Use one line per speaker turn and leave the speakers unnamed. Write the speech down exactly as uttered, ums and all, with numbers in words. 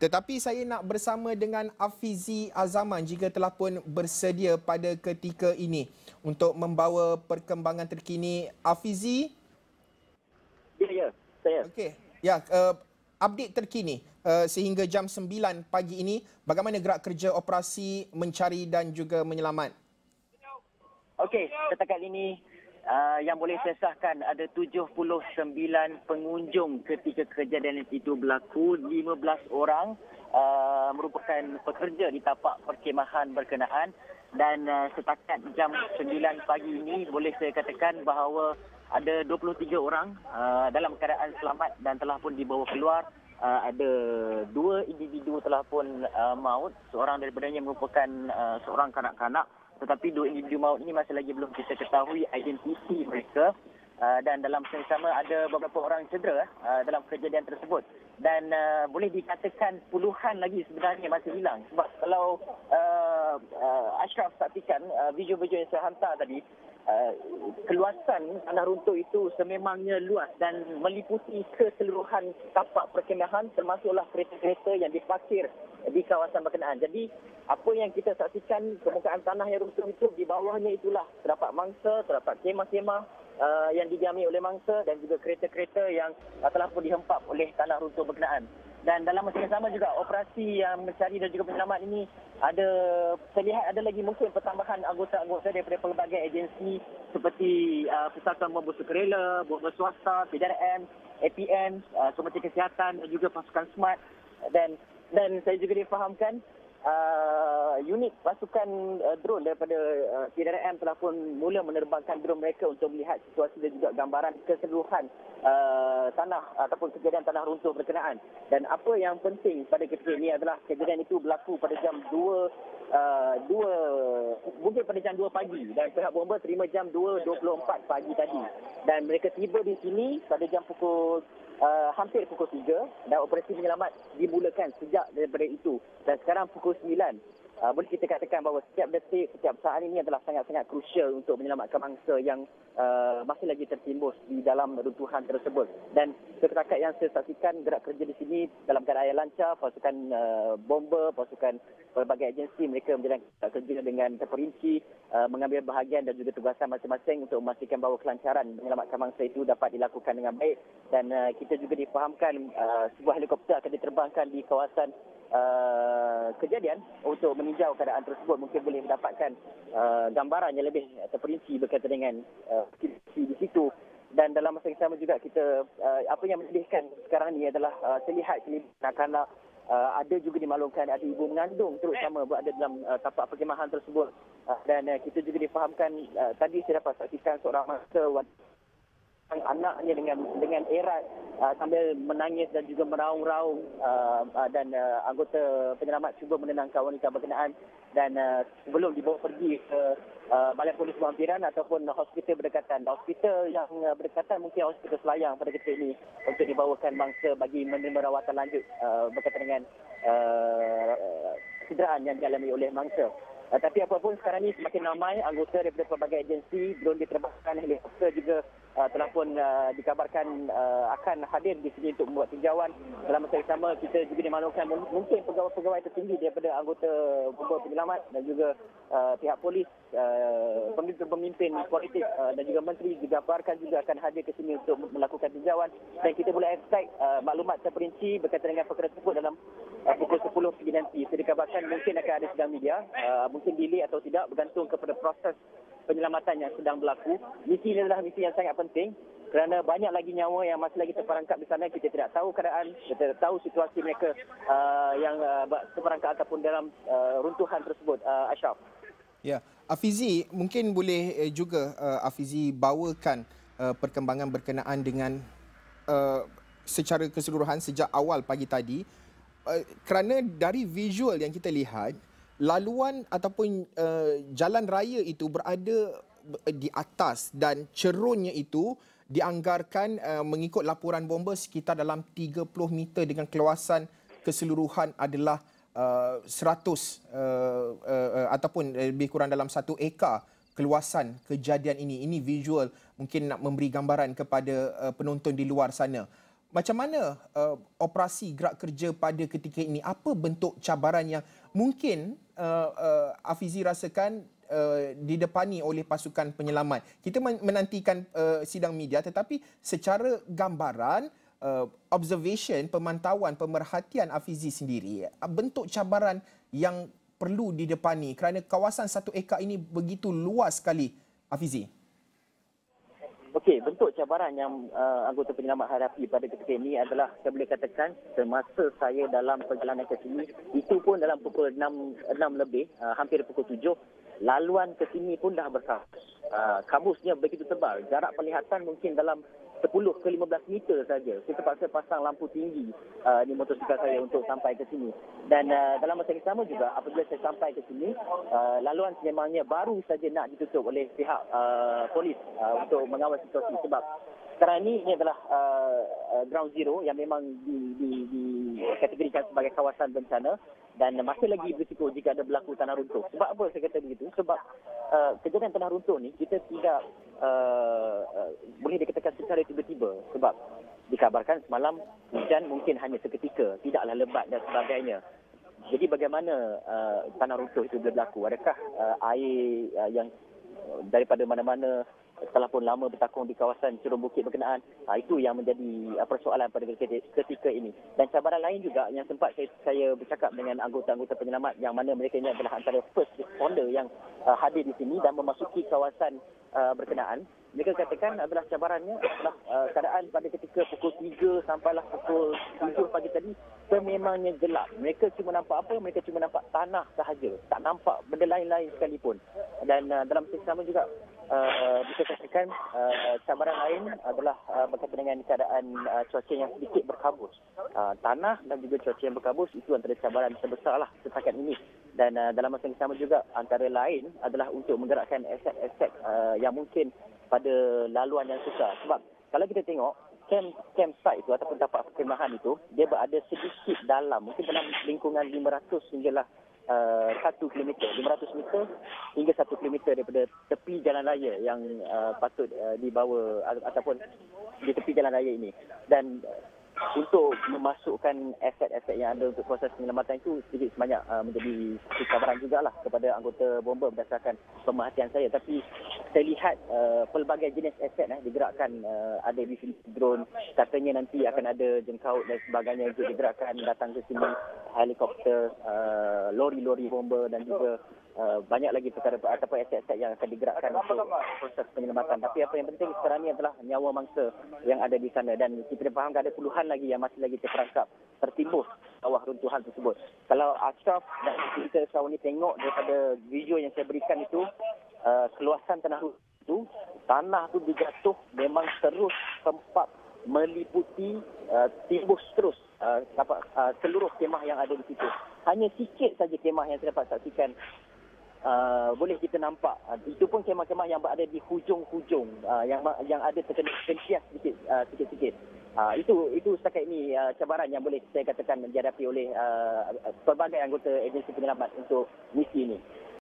Tetapi saya nak bersama dengan Afizi Azaman jika telah pun bersedia pada ketika ini untuk membawa perkembangan terkini. Afizi?
Ya, ya, saya.
Okey. Ya, uh, update terkini uh, sehingga jam sembilan pagi ini, bagaimana gerak kerja operasi mencari dan juga menyelamat?
Okey, setakat ini uh, yang boleh saya sahkan ada tujuh puluh sembilan pengunjung ketika kejadian itu berlaku. lima belas orang uh, merupakan pekerja di tapak perkhemahan berkenaan dan uh, setakat jam sembilan pagi ini boleh saya katakan bahawa ada dua puluh tiga orang uh, dalam keadaan selamat dan telah pun dibawa keluar. Uh, ada dua individu telah pun uh, maut. Seorang daripadanya merupakan uh, seorang kanak-kanak. Tetapi dua individu maut ini masih lagi belum kita ketahui identiti mereka. Uh, dan dalam masa yang sama ada beberapa orang cedera uh, dalam kejadian tersebut. Dan uh, boleh dikatakan puluhan lagi sebenarnya masih hilang. Sebab kalau uh, uh, Ashraf saksikan uh, video-video yang saya hantar tadi, Uh, keluasan tanah runtuh itu sememangnya luas dan meliputi keseluruhan tapak perkhemahan termasuklah kereta-kereta yang diparkir di kawasan berkenaan. Jadi apa yang kita saksikan, permukaan tanah yang runtuh itu, di bawahnya itulah terdapat mangsa, terdapat kemah-kemah uh, yang didiami oleh mangsa dan juga kereta-kereta yang uh, telah pun dihempap oleh tanah runtuh berkenaan. Dan dalam masa yang sama juga operasi yang mencari dan juga penyelamat ini ada, saya lihat ada lagi mungkin pertambahan anggota-anggota daripada pelbagai agensi seperti uh, Pusatan Bomba Sukarela, Bomba Swasta, P D R M, A P M, uh, Kementerian Kesihatan dan juga pasukan SMART. Dan dan saya juga difahamkan Uh, unit pasukan uh, drone daripada uh, P D R M telah pun mula menerbangkan drone mereka untuk melihat situasi dan juga gambaran keseluruhan uh, tanah ataupun kejadian tanah runtuh berkenaan. Dan apa yang penting pada ketika ini adalah kejadian itu berlaku pada jam dua, uh, dua mungkin pada jam dua pagi dan pihak bomba terima jam dua dua puluh empat pagi tadi. Dan mereka tiba di sini pada jam pukul Uh, hampir pukul tiga dan operasi penyelamat dimulakan sejak daripada itu. Dan sekarang pukul sembilan. Uh, boleh kita katakan bahawa setiap detik, setiap saat ini adalah sangat-sangat krusial untuk menyelamatkan mangsa yang uh, masih lagi tertimbus di dalam runtuhan tersebut. Dan setakat yang saya saksikan, gerak kerja di sini dalam keadaan lancar. Pasukan uh, bomba, pasukan berbagai agensi mereka menjalankan kerja dengan terperinci, uh, mengambil bahagian dan juga tugasan masing-masing untuk memastikan bahawa kelancaran menyelamatkan mangsa itu dapat dilakukan dengan baik. Dan uh, kita juga difahamkan uh, sebuah helikopter akan diterbangkan di kawasan Uh, kejadian untuk meninjau keadaan tersebut. Mungkin boleh mendapatkan uh, gambaran yang lebih terperinci berkaitan dengan uh, situasi di situ. Dan dalam masa yang sama juga kita uh, apa yang menyedihkan sekarang ini adalah uh, terlihat kanak-kanak uh, ada juga dimaklumkan ada ibu mengandung terutama berada dalam uh, tapak perkhemahan tersebut. Uh, dan uh, kita juga difahamkan uh, tadi saya dapat saksikan seorang mangsa anaknya dengan dengan erat uh, sambil menangis dan juga meraung-raung uh, uh, dan uh, anggota penyelamat cuba menenangkan wanita berkenaan dan uh, sebelum dibawa pergi ke uh, Balai Polis Berhampiran ataupun hospital berdekatan. Hospital yang uh, berdekatan mungkin hospital Selayang pada ketika ini untuk dibawakan bangsa bagi menerima rawatan lanjut uh, berkaitan dengan uh, kecederaan yang dialami oleh mangsa. Uh, tapi apapun sekarang ini semakin ramai anggota daripada pelbagai agensi, drone diterbangkan, helikopter juga uh, telah pun uh, dikabarkan uh, akan hadir di sini untuk membuat tinjauan. Dalam masa yang sama kita juga dimaklumkan mungkin pegawai-pegawai tertinggi daripada anggota bomba penyelamat dan juga uh, pihak polis, uh, pemimpin-pemimpin politik uh, dan juga menteri dikabarkan juga akan hadir ke sini untuk melakukan tinjauan. Dan kita boleh expect uh, maklumat terperinci berkaitan dengan perkara tersebut dalam uh, pukul sepuluh pagi nanti. Saya dikabarkan mungkin akan ada sidang media. Uh, mungkin delay atau tidak bergantung kepada proses penyelamatan yang sedang berlaku. Misi ini adalah misi yang sangat penting kerana banyak lagi nyawa yang masih lagi terperangkap di sana. Kita tidak tahu keadaan, kita tidak tahu situasi mereka uh, yang uh, terperangkap ataupun dalam uh, runtuhan tersebut. Uh, Ashraf.
Ya, Afizi, mungkin boleh juga uh, Afizi bawakan uh, perkembangan berkenaan dengan uh, secara keseluruhan sejak awal pagi tadi. Uh, kerana dari visual yang kita lihat, laluan ataupun uh, jalan raya itu berada di atas dan cerunnya itu dianggarkan uh, mengikut laporan bomba sekitar dalam tiga puluh meter dengan keluasan keseluruhan adalah uh, seratus uh, uh, uh, ataupun lebih kurang dalam satu ekar keluasan kejadian ini. Ini visual mungkin nak memberi gambaran kepada uh, penonton di luar sana. macam mana uh, operasi gerak kerja pada ketika ini? Apa bentuk cabaran yang mungkin uh, uh, Afizi rasakan uh, didepani oleh pasukan penyelamat? Kita menantikan uh, sidang media, tetapi secara gambaran, uh, observation, pemantauan, pemerhatian Afizi sendiri, bentuk cabaran yang perlu didepani kerana kawasan satu ekar ini begitu luas sekali, Afizi.
Okey, bentuk cabaran yang uh, anggota penyelamat hadapi pada ketika ini adalah saya boleh katakan semasa saya dalam perjalanan ke sini, itu pun dalam pukul enam, enam lebih, uh, hampir pukul tujuh, laluan ke sini pun dah berkabus. Uh, kabusnya begitu tebal, jarak penglihatan mungkin dalam sepuluh ke lima belas meter saja. Saya terpaksa pasang lampu tinggi uh, di motosikal saya untuk sampai ke sini. Dan uh, dalam masa yang sama juga, apabila saya sampai ke sini, uh, laluan sememangnya baru saja nak ditutup oleh pihak uh, polis uh, untuk mengawal situasi. Sebab sekarang ini, ini adalah uh, uh, ground zero yang memang dikategorikan sebagai kawasan bencana dan masih lagi berisiko jika ada berlaku tanah runtuh. Sebab apa saya kata begitu? Sebab uh, kejadian tanah runtuh ni kita tidak uh, uh, boleh dikatakan secara tiba-tiba. Sebab dikabarkan semalam hujan mungkin hanya seketika, tidaklah lebat dan sebagainya. Jadi bagaimana uh, tanah runtuh itu boleh berlaku? Adakah uh, air uh, yang daripada mana-mana telah pun lama bertakung di kawasan Cerung Bukit berkenaan? Ha, itu yang menjadi uh, persoalan pada ketika ini. Dan cabaran lain juga yang sempat saya, saya bercakap dengan anggota-anggota penyelamat yang mana mereka ini adalah antara first responder yang uh, hadir di sini dan memasuki kawasan uh, berkenaan. Mereka katakan adalah cabarannya adalah uh, keadaan pada ketika pukul tiga sampailah pukul tujuh pagi tadi sememangnya gelap. Mereka cuma nampak apa? Mereka cuma nampak tanah sahaja. Tak nampak benda lain-lain sekalipun. Dan uh, dalam masa sama juga Uh, bisa katakan uh, cabaran lain adalah uh, berkaitan dengan keadaan uh, cuaca yang sedikit berkabus. Uh, tanah dan juga cuaca yang berkabus itu antara cabaran terbesar lah setakat ini. Dan uh, dalam masa yang sama juga antara lain adalah untuk menggerakkan aset-aset uh, yang mungkin pada laluan yang susah. Sebab kalau kita tengok camp campsite itu ataupun tapak perkhemahan itu, dia berada sedikit dalam, mungkin dalam lingkungan lima ratus hinggalah Uh, satu kilometer, lima ratus meter hingga satu kilometer daripada tepi jalan raya yang uh, patut uh, dibawa ataupun di tepi jalan raya ini. Dan uh, untuk memasukkan aset-aset yang ada untuk proses penyelamatan itu sedikit sebanyak uh, menjadi satu cabaran jugalah kepada anggota bomba berdasarkan pemerhatian saya. Tapi saya lihat uh, pelbagai jenis aset eh, digerakkan, uh, ada B V drone, katanya nanti akan ada jengkaut dan sebagainya untuk digerakkan datang ke sini, helikopter, uh, lori-lori bomba dan juga uh, banyak lagi perkara ataupun aset-aset yang akan digerakkan untuk proses penyelamatan. Tapi apa yang penting sekarang ini adalah nyawa mangsa yang ada di sana dan kita fahamkan ada puluhan lagi yang masih lagi terperangkap, tertimbus bawah runtuhan tersebut. Kalau Ashraf dan kita sekarang ini tengok daripada video yang saya berikan itu, uh, keluasan tanah itu, tanah itu dijatuh memang terus sempat meliputi, uh, timbus terus uh, dapat, uh, seluruh kemah yang ada di situ. Hanya sikit saja kemah yang saya dapat saksikan Uh, boleh kita nampak. Uh, itu pun kemah-kemah yang berada di hujung-hujung, uh, yang yang ada terkena pensias sedikit, uh, sikit-sikit. Uh, itu itu setakat ini uh, cabaran yang boleh saya katakan dihadapi oleh uh, pelbagai anggota agensi penyelamat untuk misi ini.